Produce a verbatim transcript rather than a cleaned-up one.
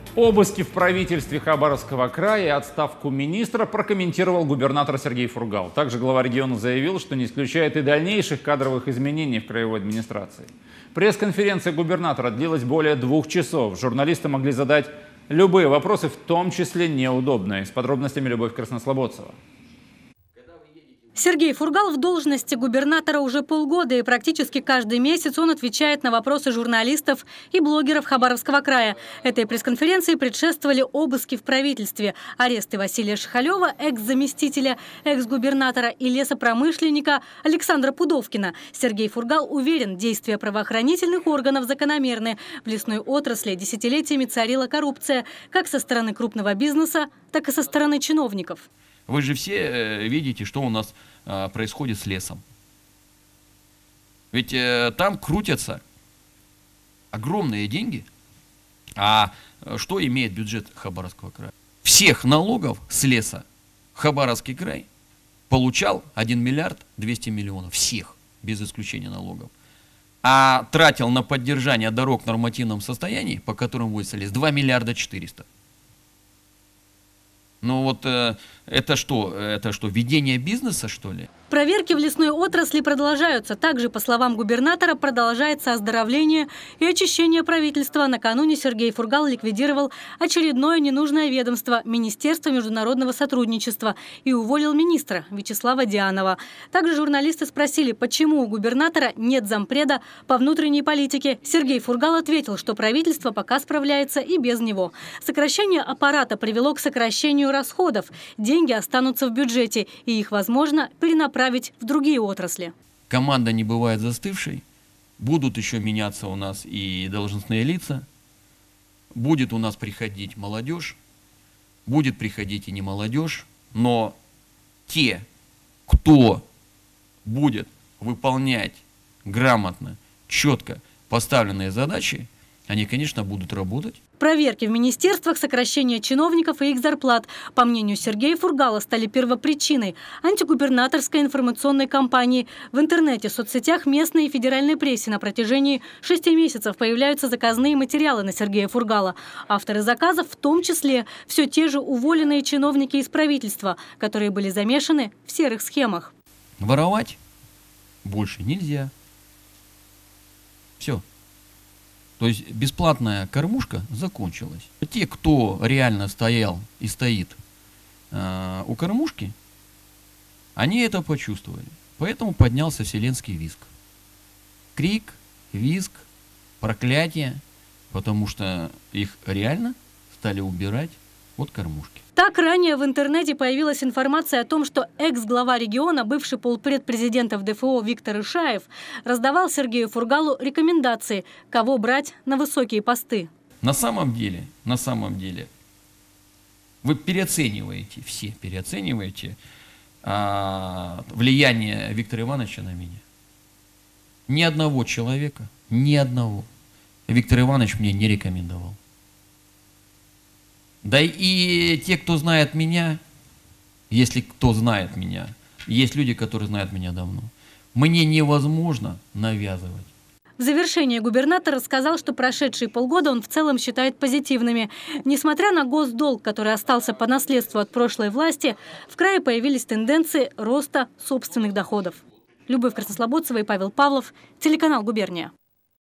Обыски в правительстве Хабаровского края и отставку министра прокомментировал губернатор Сергей Фургал. Также глава региона заявил, что не исключает и дальнейших кадровых изменений в краевой администрации. Пресс-конференция губернатора длилась более двух часов. Журналисты могли задать любые вопросы, в том числе неудобные. С подробностями Любовь Краснослободцева. Сергей Фургал в должности губернатора уже полгода, и практически каждый месяц он отвечает на вопросы журналистов и блогеров Хабаровского края. Этой пресс-конференции предшествовали обыски в правительстве, аресты Василия Шихалева, экс-заместителя, экс-губернатора, и лесопромышленника Александра Пудовкина. Сергей Фургал уверен, действия правоохранительных органов закономерны. В лесной отрасли десятилетиями царила коррупция как со стороны крупного бизнеса, так и со стороны чиновников. Вы же все видите, что у нас происходит с лесом. Ведь там крутятся огромные деньги. А что имеет бюджет Хабаровского края? Всех налогов с леса Хабаровский край получал один миллиард двести миллионов. Всех, без исключения налогов. А тратил на поддержание дорог в нормативном состоянии, по которым вводится лес, два миллиарда четыреста. Ну вот э, это что? Это что, ведение бизнеса, что ли? Проверки в лесной отрасли продолжаются. Также, по словам губернатора, продолжается оздоровление и очищение правительства. Накануне Сергей Фургал ликвидировал очередное ненужное ведомство – Министерство международного сотрудничества, и уволил министра Вячеслава Дианова. Также журналисты спросили, почему у губернатора нет зампреда по внутренней политике. Сергей Фургал ответил, что правительство пока справляется и без него. Сокращение аппарата привело к сокращению расходов. Деньги останутся в бюджете, и их возможно перенаправить в другие отрасли. Команда не бывает застывшей. Будут еще меняться у нас и должностные лица. Будет у нас приходить молодежь. Будет приходить и не молодежь. Но те, кто будет выполнять грамотно, четко поставленные задачи, они, конечно, будут работать. Проверки в министерствах, сокращение чиновников и их зарплат, по мнению Сергея Фургала, стали первопричиной антигубернаторской информационной кампании. В интернете, соцсетях, местной и федеральной прессе на протяжении шести месяцев появляются заказные материалы на Сергея Фургала. Авторы заказов в том числе все те же уволенные чиновники из правительства, которые были замешаны в серых схемах. Воровать больше нельзя. Все. То есть бесплатная кормушка закончилась. Те, кто реально стоял и стоит э, у кормушки, они это почувствовали. Поэтому поднялся вселенский визг. Крик, визг, проклятие, потому что их реально стали убирать от кормушки. Так, ранее в интернете появилась информация о том, что экс-глава региона, бывший полпред президента в ДФО Виктор Ишаев, раздавал Сергею Фургалу рекомендации, кого брать на высокие посты. На самом деле, на самом деле, вы переоцениваете, все переоцениваете а, влияние Виктора Ивановича на меня. Ни одного человека, ни одного Виктор Иванович мне не рекомендовал. Да и те, кто знает меня, если кто знает меня, есть люди, которые знают меня давно, мне невозможно навязывать. В завершение губернатор сказал, что прошедшие полгода он в целом считает позитивными. Несмотря на госдолг, который остался по наследству от прошлой власти, в крае появились тенденции роста собственных доходов. Любовь Краснослободцева и Павел Павлов, телеканал «Губерния».